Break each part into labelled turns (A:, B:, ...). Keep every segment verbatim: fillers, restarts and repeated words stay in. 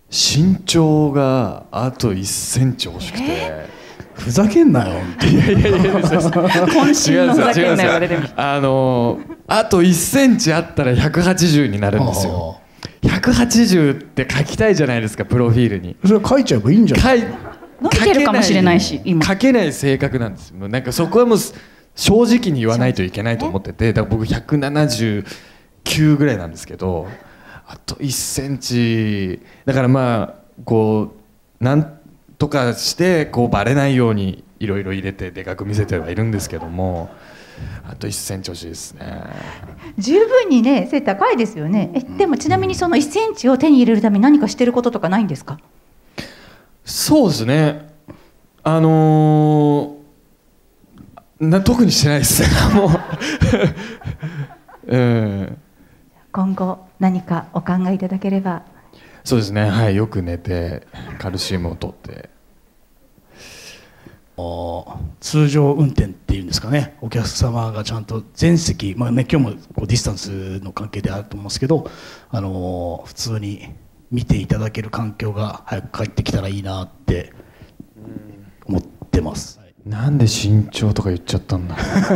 A: 身長があといっセンチ欲しくて、
B: え
C: ふざけんなよ。
A: いやいやいや
B: 渾身のふざけんなよが出てました。
A: あのあといっセンチあったらひゃくはちじゅうになるんですよ。ひゃくはちじゅうって書きたいじゃないですか、プロフィールに。
C: それ書いちゃえばいいんじゃない。
A: 書い
B: 伸びてるかもしれないし、今
A: 書けない性格なんですよ。もうなんかそこはもう正直に言わないといけないと思ってて、だから僕ひゃくななじゅうきゅうぐらいなんですけど、あといっセンチだから、まあこうなんとかしてこうバレないようにいろいろ入れてでかく見せてはいるんですけども、あといっセンチ欲しいですね。
D: 十分にね背高いですよね。えでもちなみにそのいっセンチを手に入れるために何かしてることとかないんですか？
A: そうですね、あのー、な特にしてないですもう、うん、
D: 今後何かお考えいただければ。
A: そうですね、はい、よく寝てカルシウムを取って。
C: 通常運転っていうんですかね、お客様がちゃんと全席、まあね、今日もこうディスタンスの関係であると思うんですけど、あのー、普通に見ていただける環境が早く帰ってきたらいいなって思ってます。
A: なんで身長とか言っちゃったんだ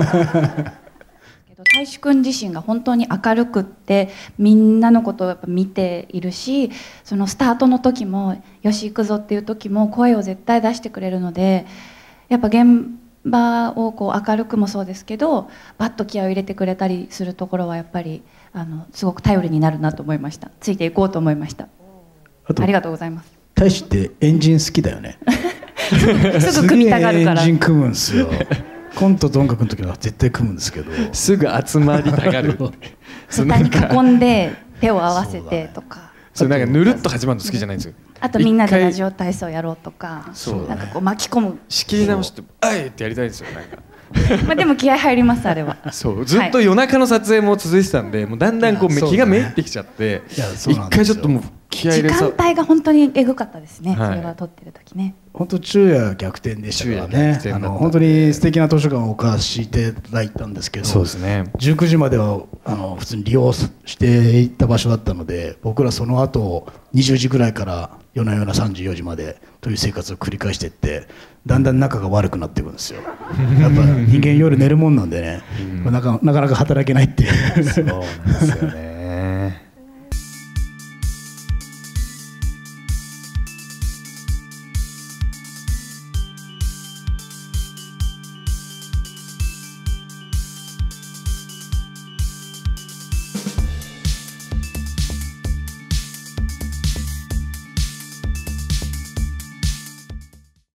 B: 大志くん自身が本当に明るくってみんなのことをやっぱ見ているし、そのスタートの時もよし行くぞっていう時も声を絶対出してくれるので、やっぱ現場をこう明るくもそうですけどバッと気合を入れてくれたりするところはやっぱりあのすごく頼りになるなと思いました。ついていこうと思いました。ありがとうございます。
C: 大志ってエンジン好きだよね
B: すぐ組みたがるから。
C: エンジン組むんですよコントと音楽の時は絶対組むんですけど
A: すぐ集まりたがる
B: 下に囲んで手を合わせてとか、
A: それなんかぬるっと始まるの好きじゃないんですよ。
B: あとみんなでラジオ体操やろうとか、
A: そう
B: なんかこう巻き込む、
A: 仕切り直して「あい!」ってやりたいんですよ。なんか
B: まあでも気合入ります、あれは。
A: そうずっと夜中の撮影も続いてたんで、もうだんだんこう気がめいってきちゃって、一回ちょっともう気合入れさ
B: 時間帯が本当にエグかったですね、
A: はい、
B: それは撮ってる時ね。
C: 本当昼夜逆転でしたからね。あの本当に素敵な図書館をお貸しいただいたんですけど、
A: そうですね、
C: じゅうくじまではあの普通に利用していった場所だったので、僕らその後にじゅうじぐらいから夜な夜なさんじよじまでという生活を繰り返していって、だんだん仲が悪くなっていくんですよ。やっぱ人間夜寝るもんなんでね、なかなか働けないっていう
A: そうなんですよね